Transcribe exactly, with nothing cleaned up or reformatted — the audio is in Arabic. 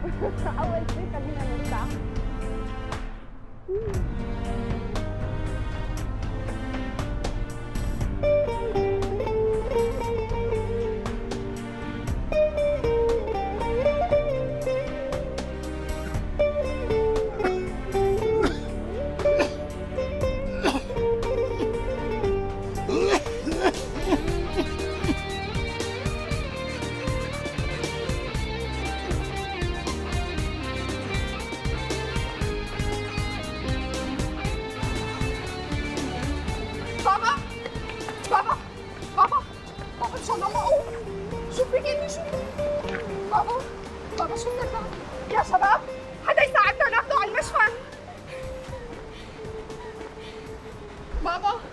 اول شيء خلينا نرتاح. بابا بابا بابا بابا ان شاء الله ما اقوم. شو في جني شو بابا بابا شو صرنا يا شباب؟ حدا يساعدنا ناخده على المشفى. بابا